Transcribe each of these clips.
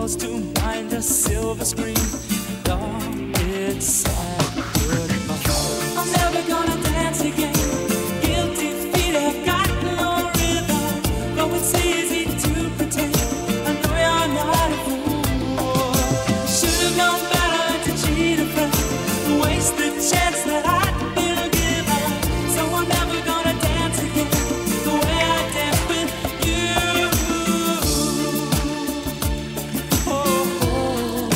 close to mind a silver screen. Lord, it's sad goodbye. I'm never gonna dance again. Guilty feet have got no rhythm. Though it's easy to pretend, I know you're not a fool. Should've known better to cheat a friend, waste the chance that I'd been given. So I'm never gonna dance again the way I danced with you. Oh, oh.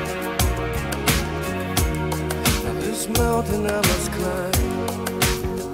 mountain I must climb.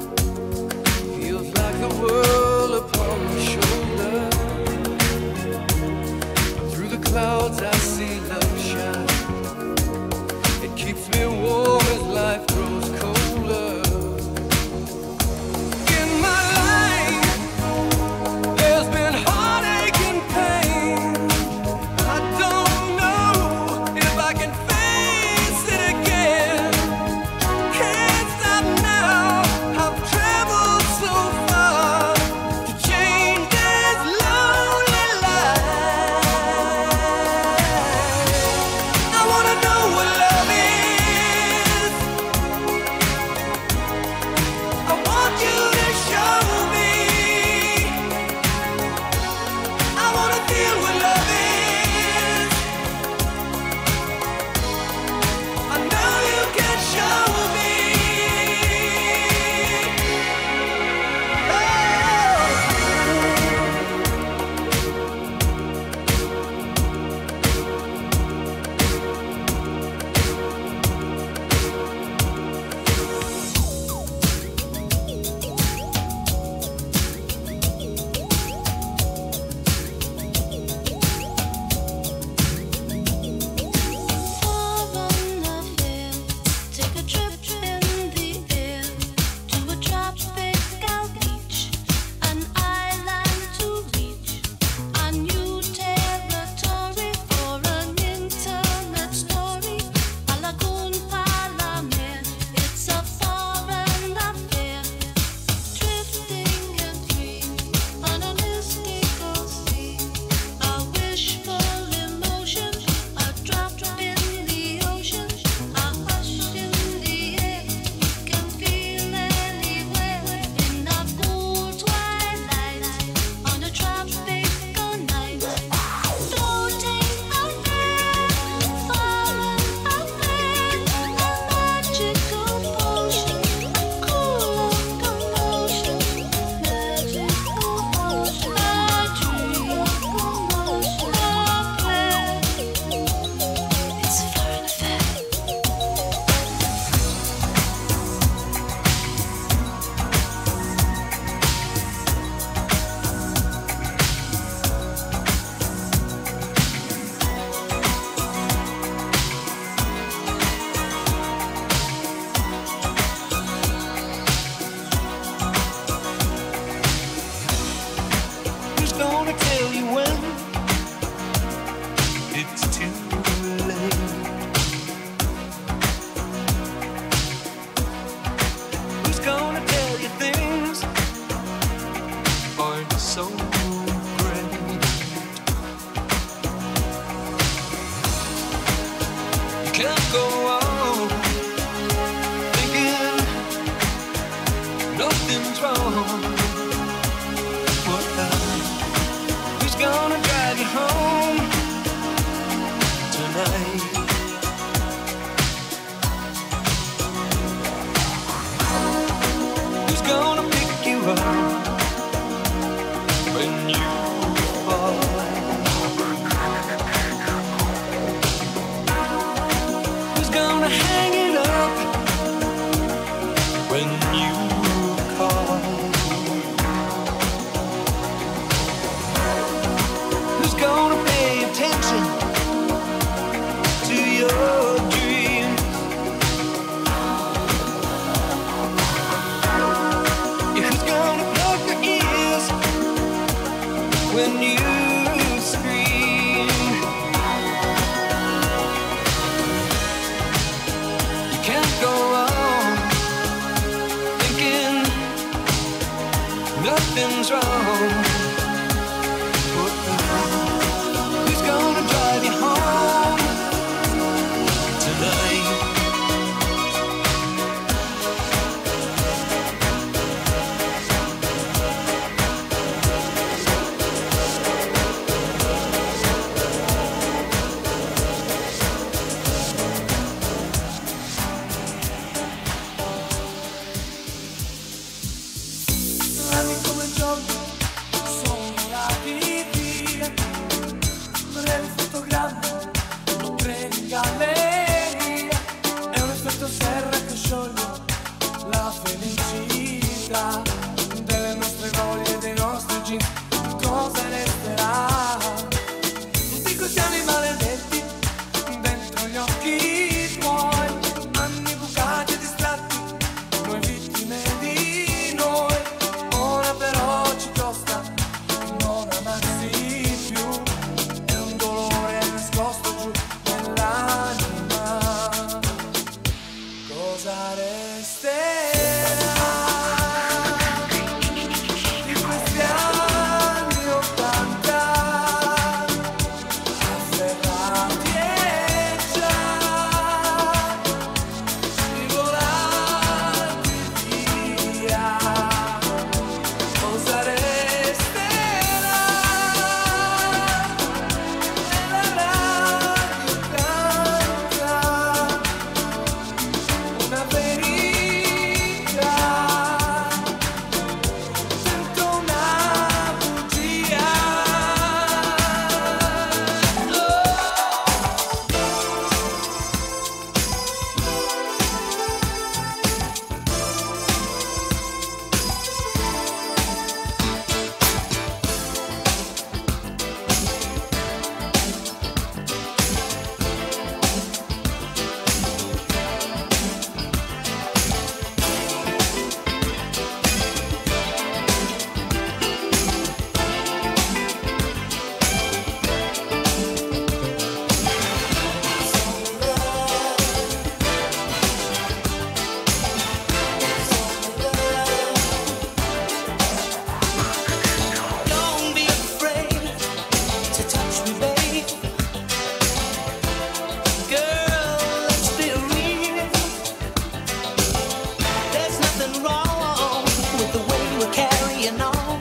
Who's gonna drive you home tonight? Who's gonna pick you up when you fall? Who's gonna hang it up when you call? Who's gonna pay attention to your dreams? Who's gonna plug your ears when you scream? You can't go on thinking nothing's wrong. Who's gonna drive you home tonight? Anni come giorni sono volati via, brevi fotogrammi, treni in galleria, è un effetto serra che scioglie la felicità delle nostre voglie e dei nostri jeans. Cosa resterà di questi anni maledetti dentro gli occhi tuoi, anni bucati e distratti, noi vittime di noi. Ora però ci costa non amarsi più, è un dolore nascosto giù nell'anima. Cosa resterà di questi anni '80, afferrati e già rivolati via? Cosa resterà? E la radio canta una verità dentro una bugia. Don't be afraid to touch me, babe. Girl, let's be real. There's nothing wrong with the way we're carrying on.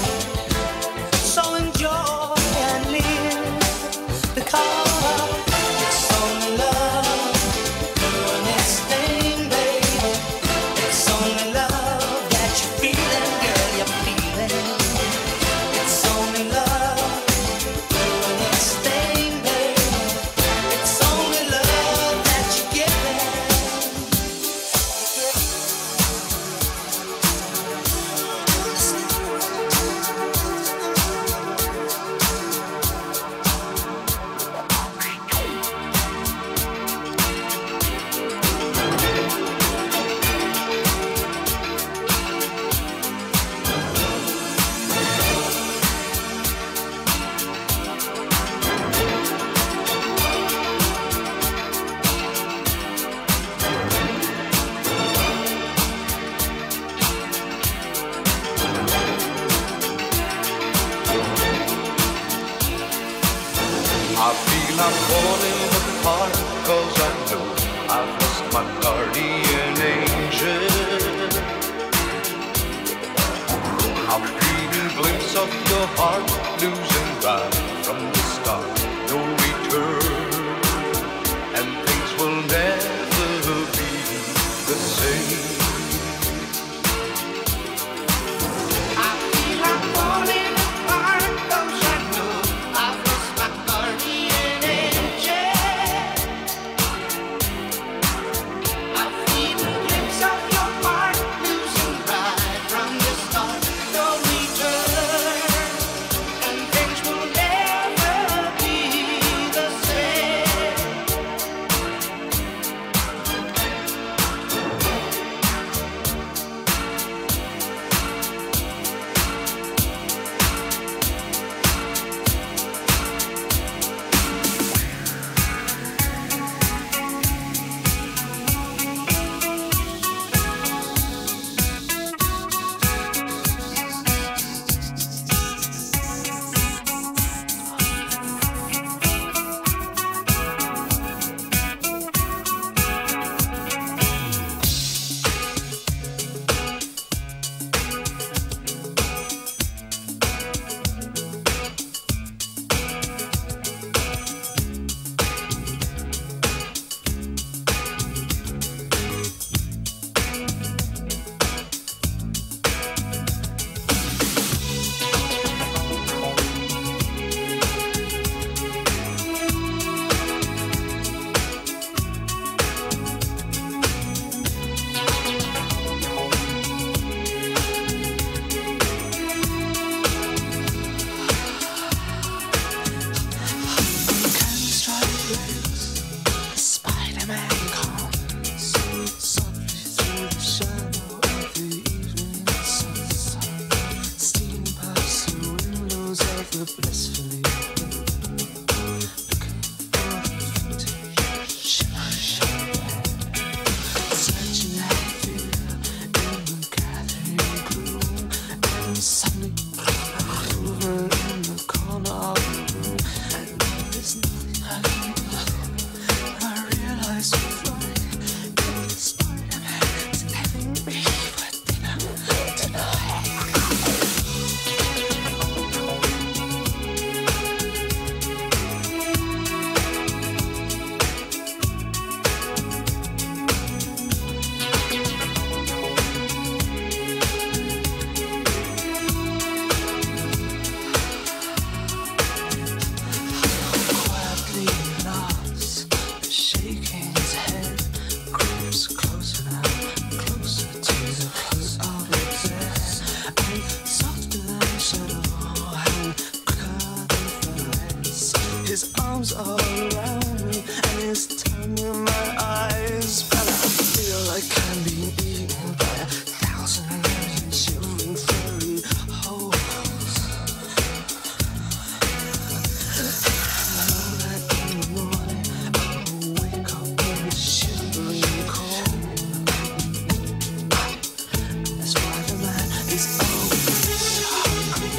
So enjoy and live, because it's only love doing its thing, baby. It's only love that you're feeling, girl, you're feeling. It's only love doing its thing, baby. It's only love that you're giving. I feel I'm falling apart, 'cause I know I've lost my guardian angel. heart, losing right from the start. No return, and things will never be the same. I feel I'm falling apart, 'cause I know I've lost my guardian angel. I feel the glimpse of your heart, losing right from the start. No return, and things will never be the same. Spider-Man comes softly through the shadow of the evening sun, stealing past the windows of the blissfully looking for the shimmer, searching that fear in the gathering gloom, and suddenly movement in the corner of the room, and there is nothing I can do. I realize we're flying, and the Spider-Man is having me for dinner tonight. Quietly nods, shaking his head, creeps closer now, closer to the foot of his bed, and softer than a shadow, and quicker than threads. His arms are around me, and his tongue in my eyes, and I feel like I'm being eaten by 1,000 million shivering furry holes. I know that in the morning I will wake up in the shivering cold. And the Spider-Man is always hungry.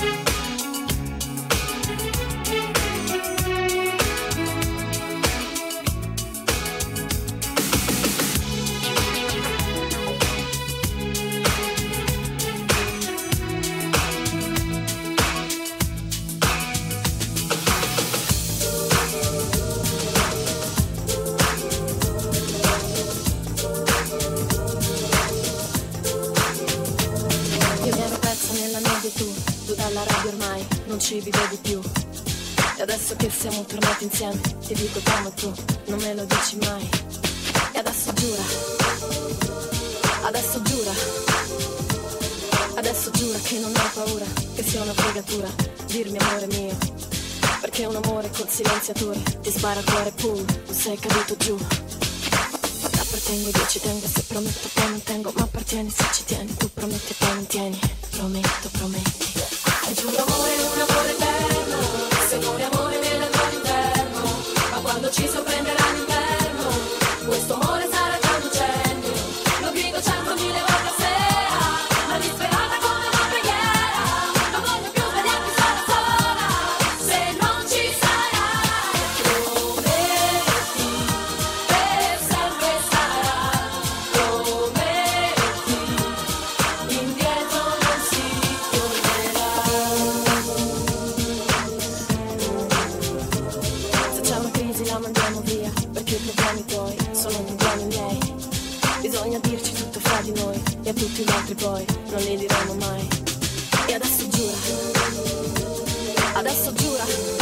Io mi ero persa nella nebbia, tu dalla radio ormai non ci vivevi più. E adesso che siamo tornati insieme, ti dico t'amo, tu non me lo dici mai. E adesso giura, adesso giura, adesso giura che non hai paura, che sia una fregatura dirmi amore mio. Perché un amore con silenziatore ti spara a cuore, pum, tu sei caduto giù. Appartengo, io ci tengo, se prometto poi non tengo, ma appartieni se ci tieni, tu prometti e poi non tieni, prometto, prometti. E giuro amore, un amore eterno, se vuoi amore viene all'interno, ma quando ci sorprenderà l'inverno, questo amore sarà già un incendio, lo grido 100.000 volte a sera, ma disperata come una preghiera, non voglio più svegliarmi sola sola, se non ci sarai, prometti, per sempre sarà, prometti, indietro non si tornerà. altri poi non li diremo mai. E adesso giura, adesso giura,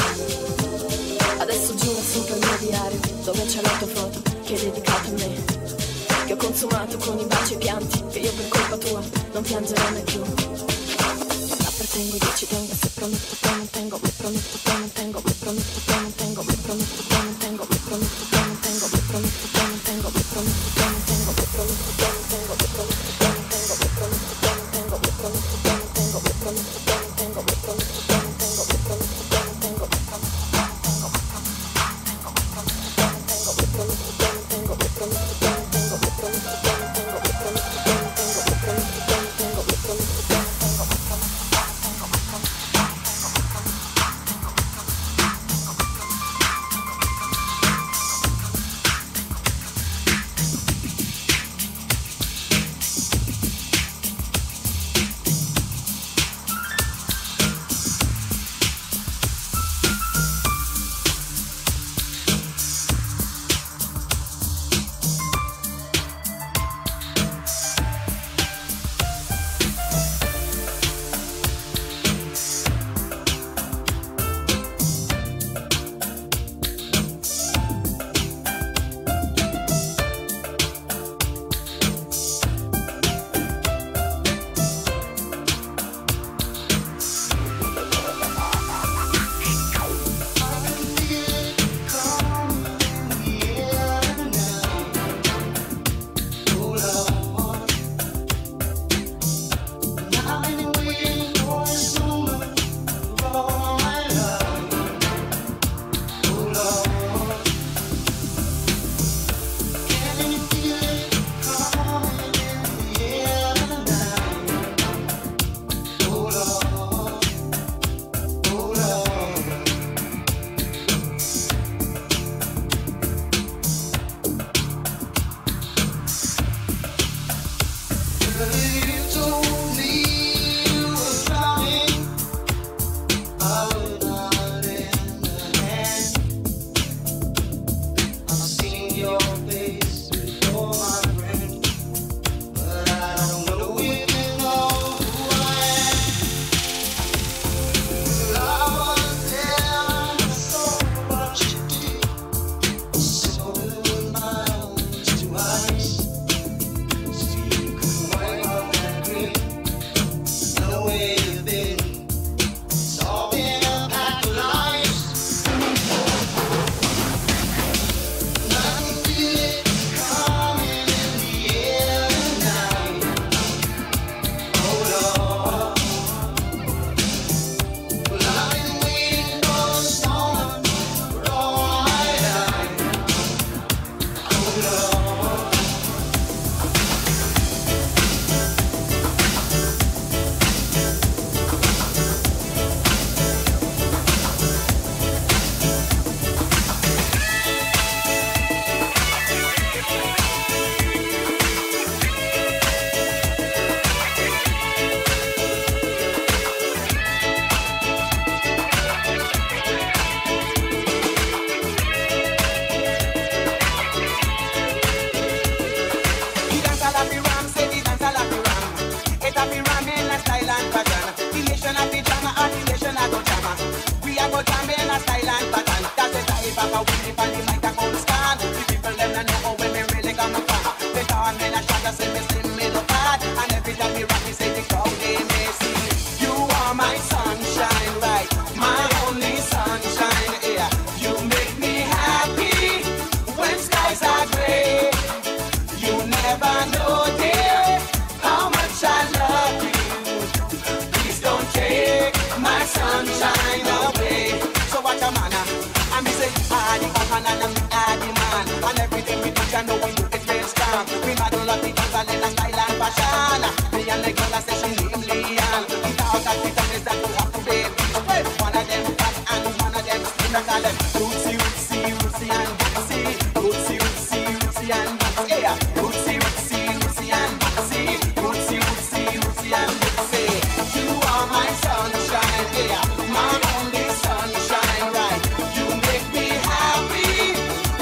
adesso giura sopra il mio diario dove c'è la tua foto che è dedicata a me, che ho consumato con i baci e i pianti, che io per colpa tua non piangerò mai più. Appartengo, io ci tengo, se prometto poi non tengo, mi prometto poi non tengo, mi prometto poi non tengo, mi prometto poi non tengo, mi prometto poi non tengo, mi prometto poi non tengo, mi prometto poi non tengo, mi prometto poi non tengo, mi prometto poi non tengo, mi prometto poi non tengo, mi prometto poi non tengo, mi prometto poi non tengo, mi prometto poi non tengo, mi prometto poi non tengo, mi prometto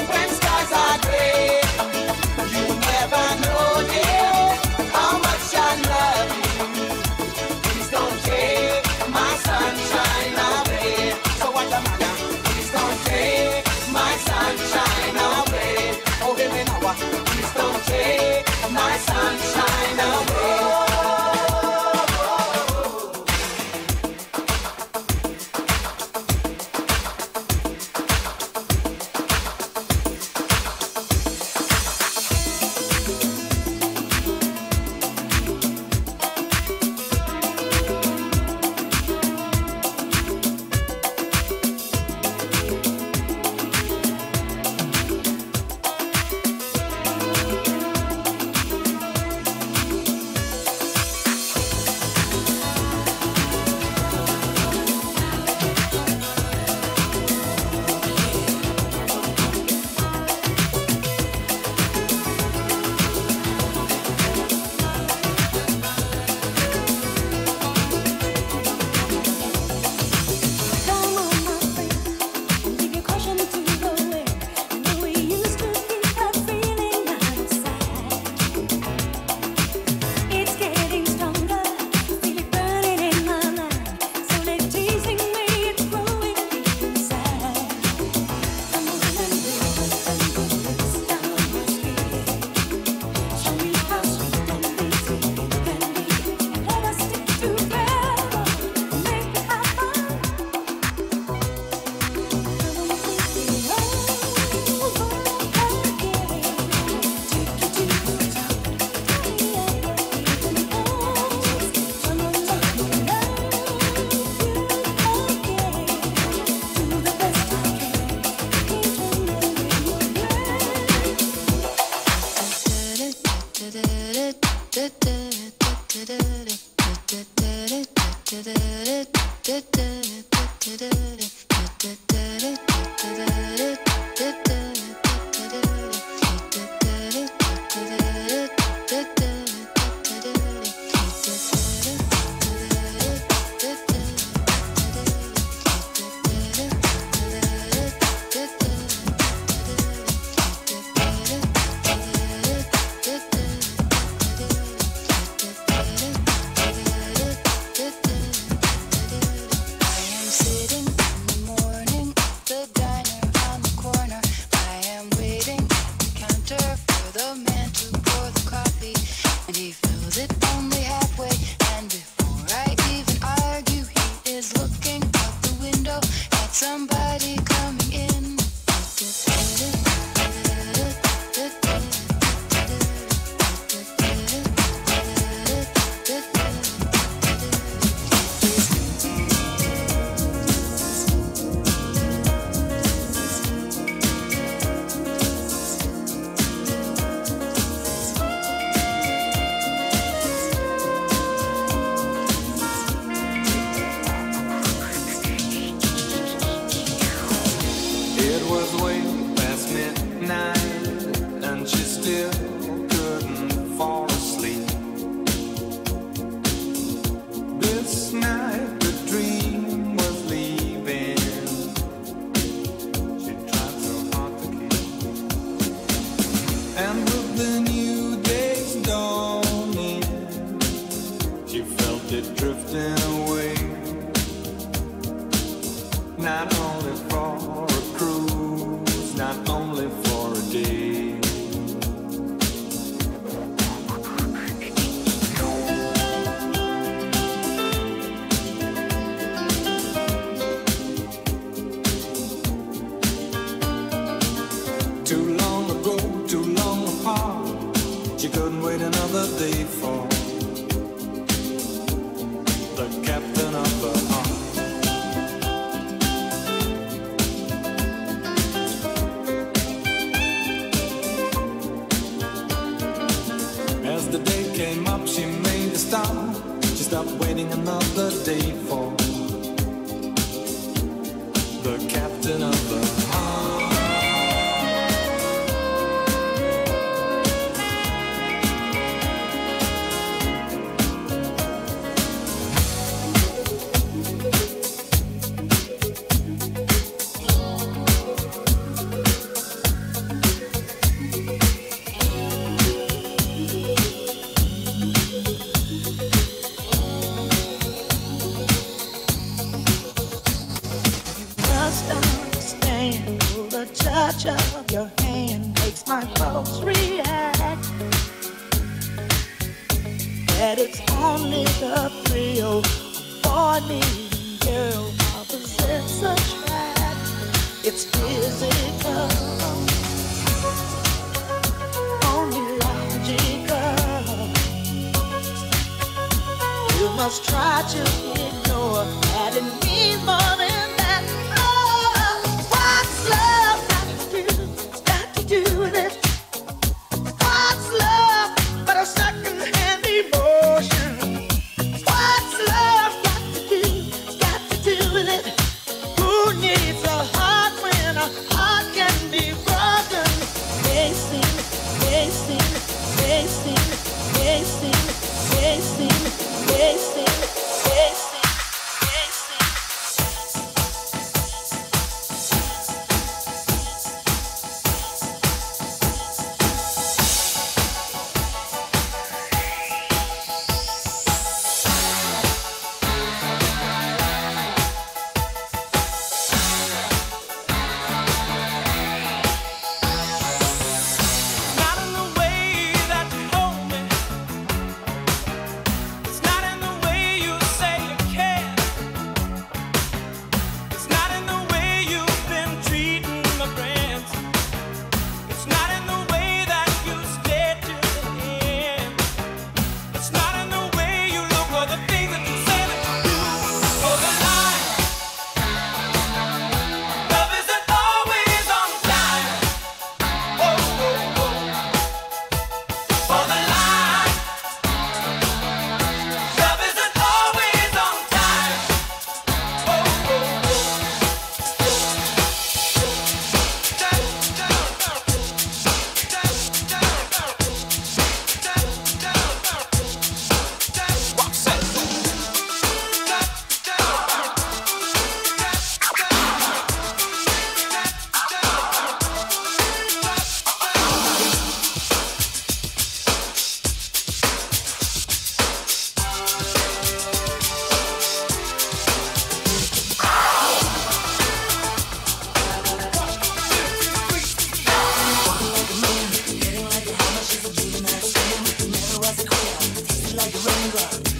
How much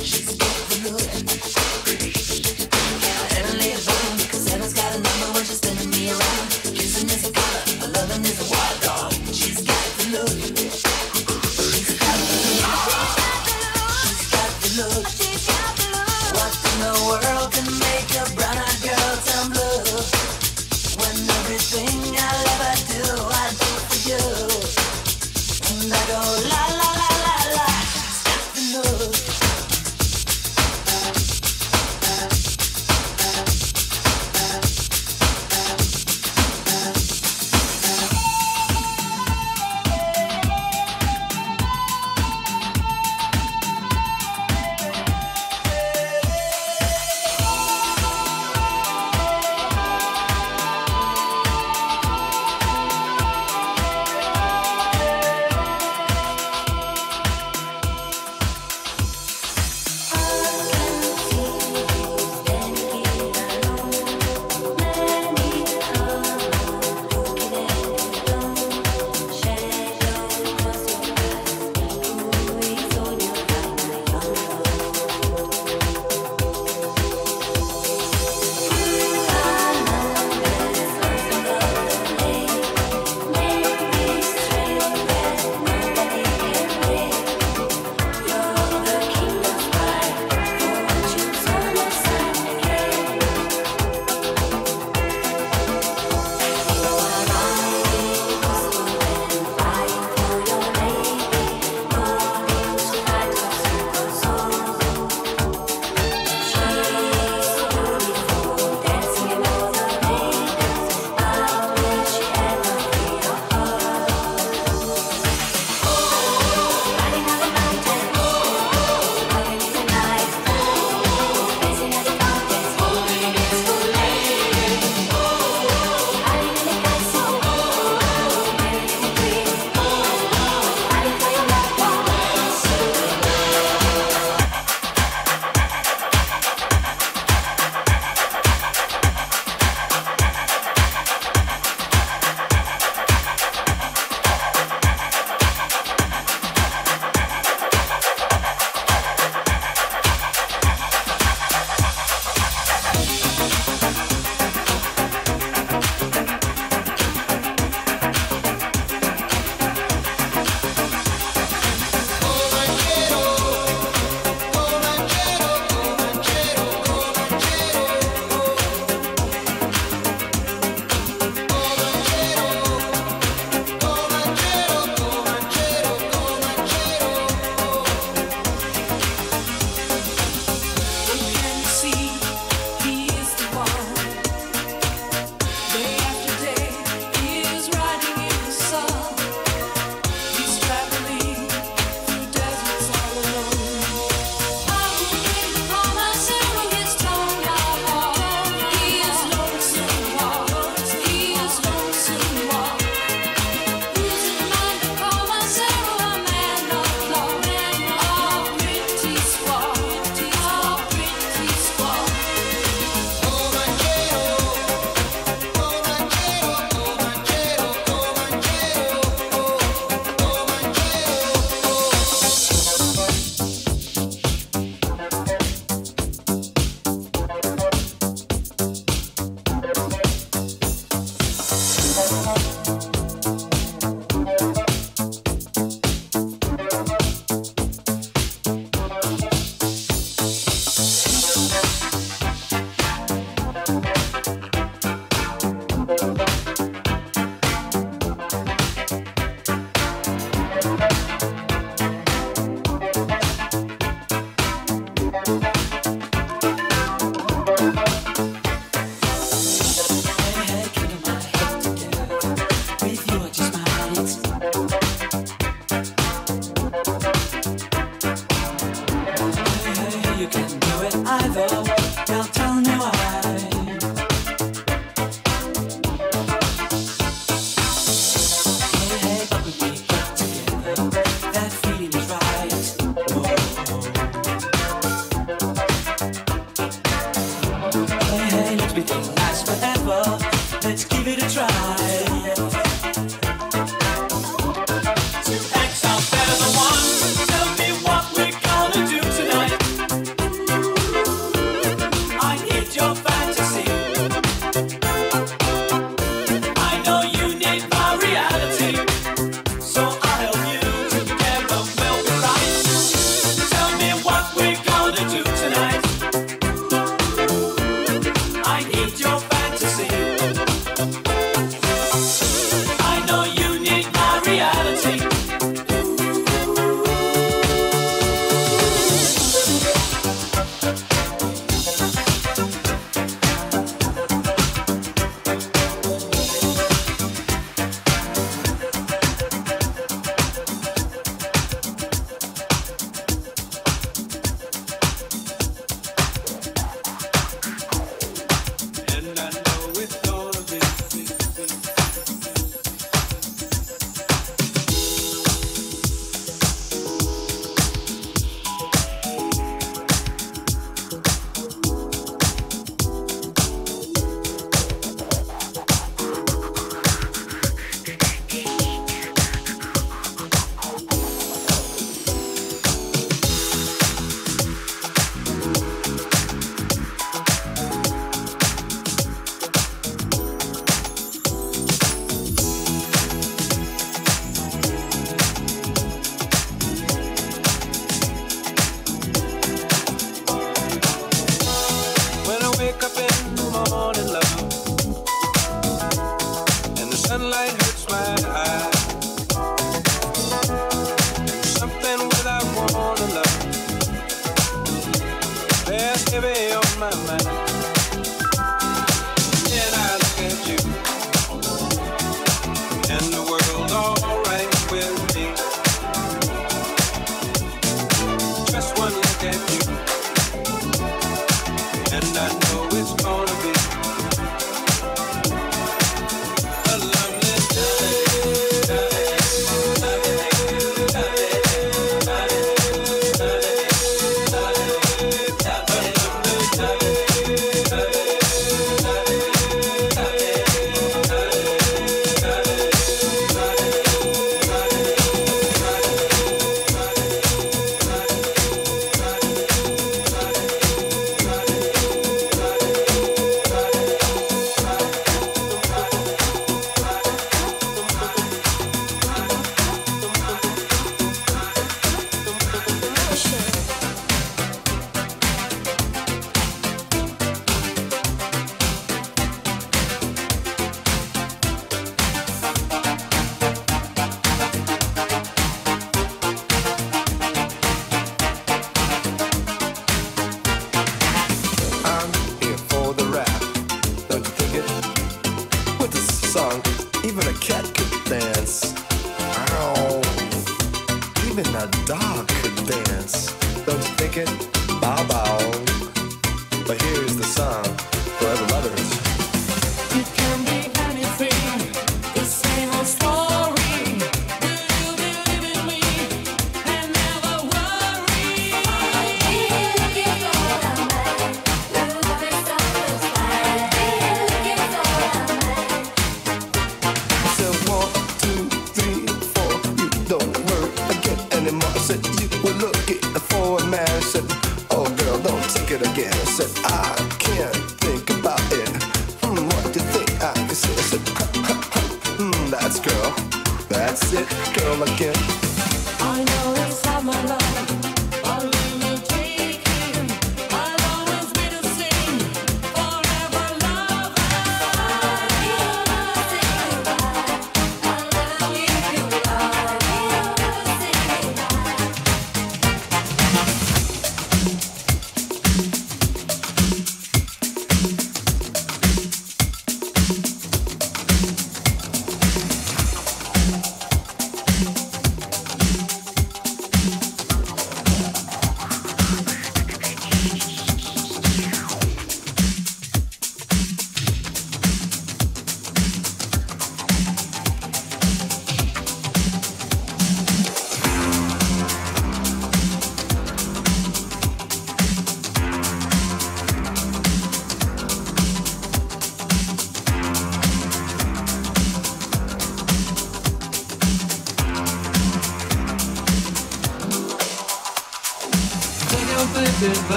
Two X out there, the one. Tell me what we're gonna do tonight.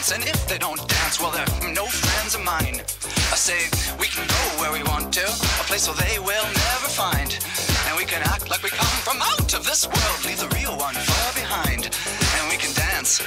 dance, and if they don't dance, well, they're no friends of mine. I say we can go where we want to, a place where they will never find, and we can act like we come from out of this world, leave the real one far behind, and we can dance.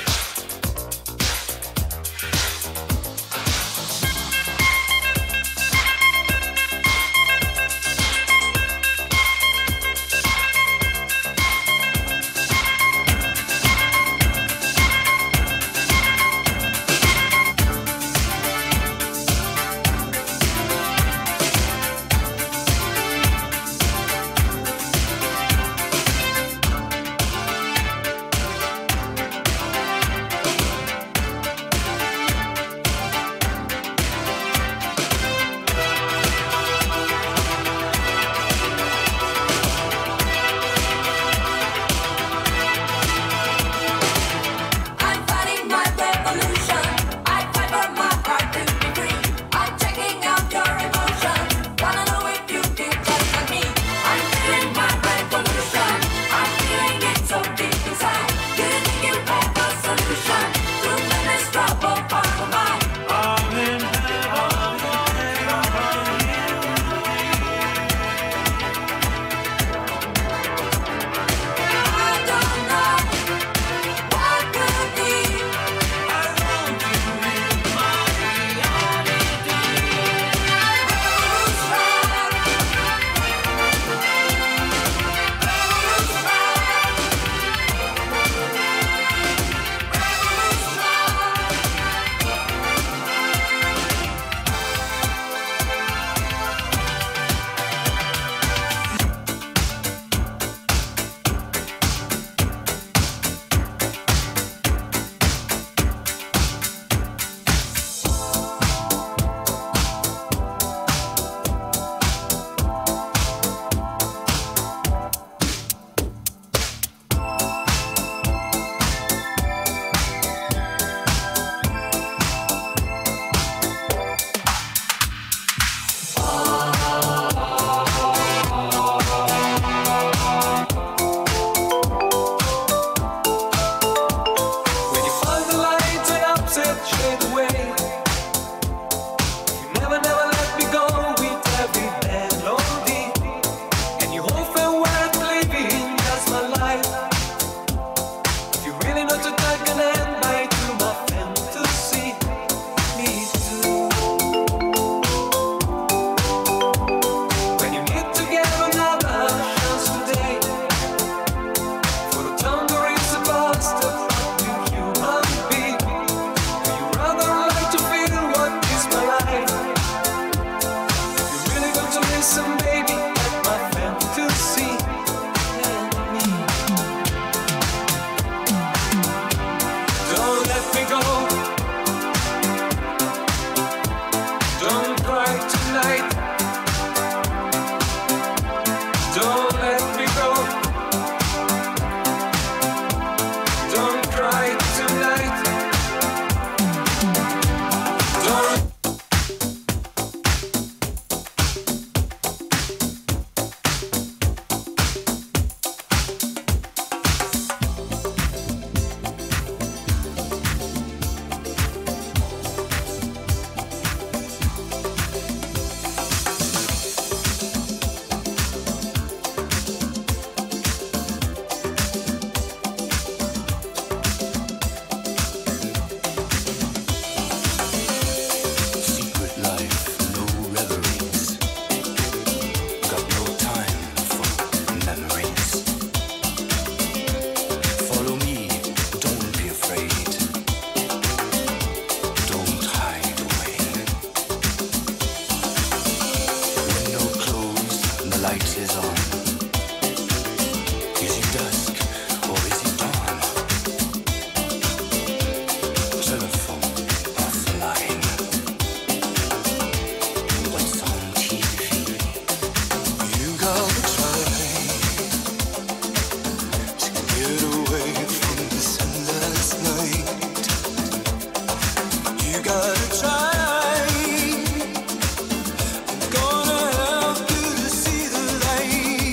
Gonna help you to see the light.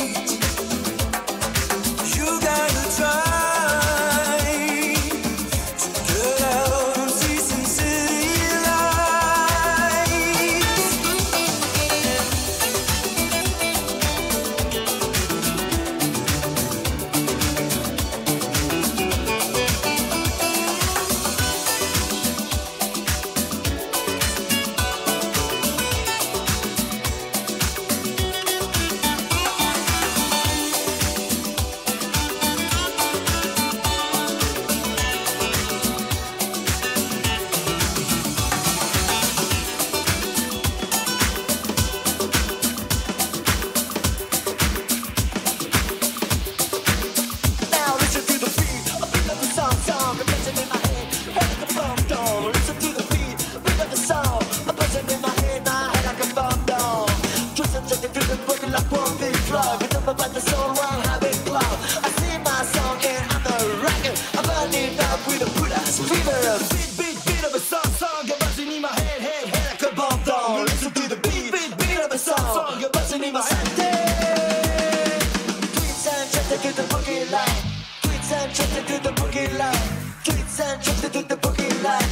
set the rhythm working like one big flow. We talk about the soul, one habit club. I sing my song and I'm the rocker. I'm burning up with a put ass fever. Beat of a song, you're buzzing in my head like a bomb down. Listen to the beat of a song, you're buzzing in my head. Tweets and chatter to the boogie line. Tweets and chatter to the boogie line. Tweets and chatter to the boogie line.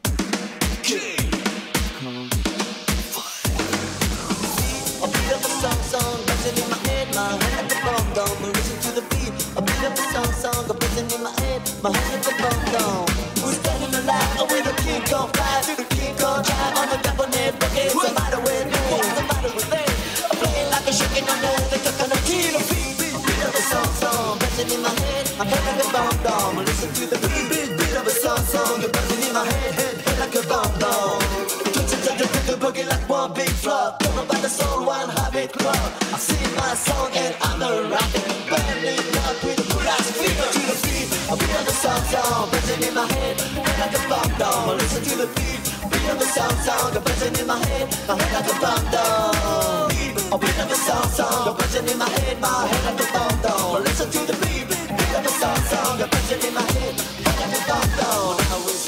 A beat of a song, buzzing in my head like a bomb down. Listen to the beat, a beat of a song, buzzing in my head like a bomb down. We're standing alive with a king on fire, to the king on drive on the cabinet. What's the matter with me? What's the matter with me? I'm playing like a shaking under the coconut tree. The beat of a song, buzzing in my head like a bomb down. Listen to the beat of a song, buzzing in my head like a bomb down. The boogie like one big flop. Talk about the soul, one habit club. I sing my song and I'm the rocket. Burning up with a full ass fever. To the beat, a beat of the song, buzzing in my head like a bomb down. Listen to the beat of the song, buzzing in my head like a bomb down. A beat of the song, buzzing in my head like a bomb down. Listen to the beat of the song, buzzing in my head like a bomb down. Now it's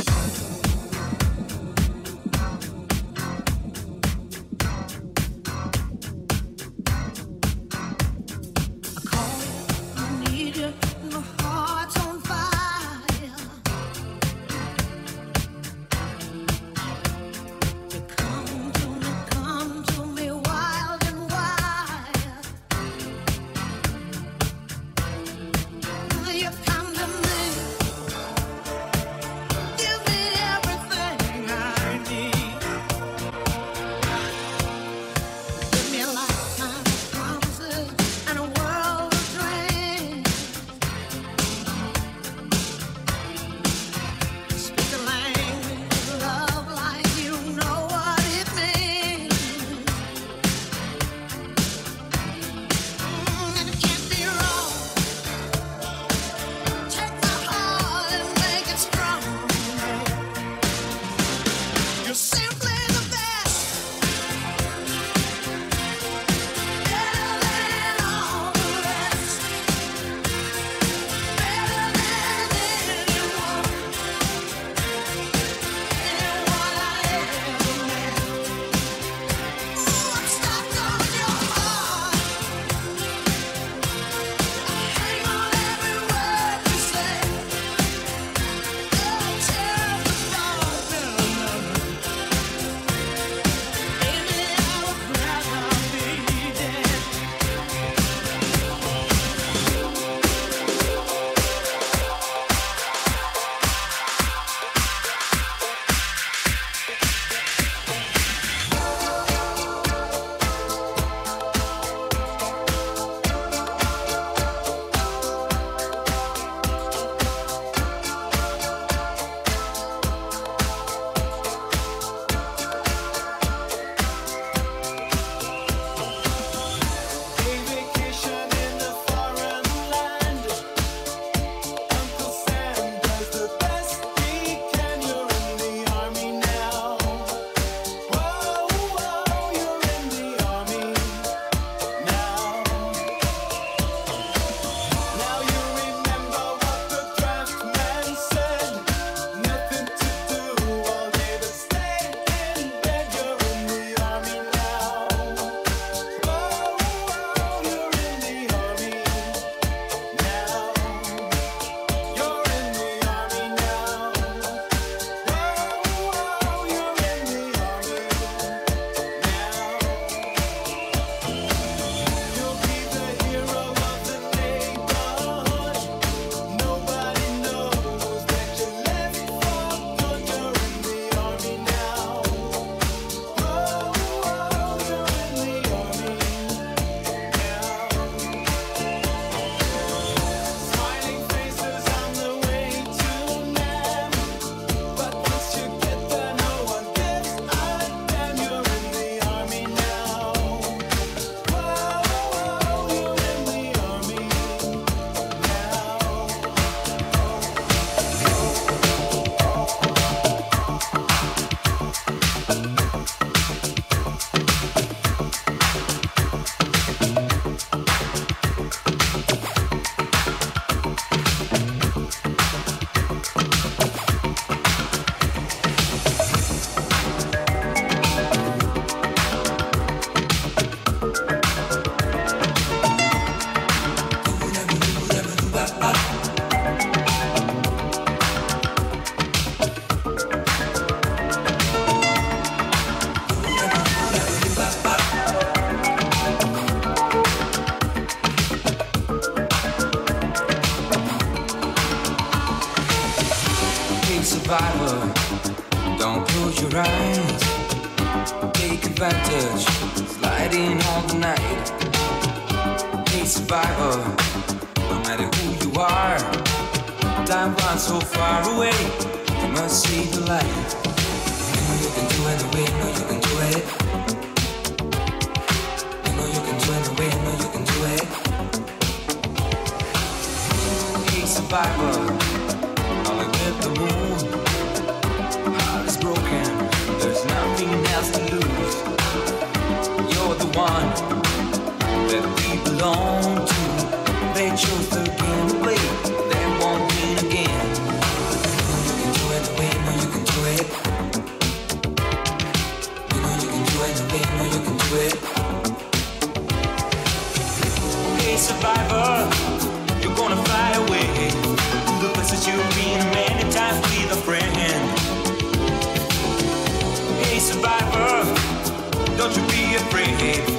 survivor, don't close your eyes. Take advantage, sliding all the night. Hey survivor, no matter who you are, time runs so far away, you must see the light. You know you can do it the way, you know you can do it. You know you can do it the way, you know you can do it. Hey survivor, only with the moon. Heart is broken, there's nothing else to lose. You're the one that we belong to. They chose the game to play, they won't win again. You know you can do it the way, you know you can do it. You know you can do it the way, you know you can do it. Hey survivor, you're gonna fly away to the places you've been many times with a friend. Hey survivor, don't you be afraid.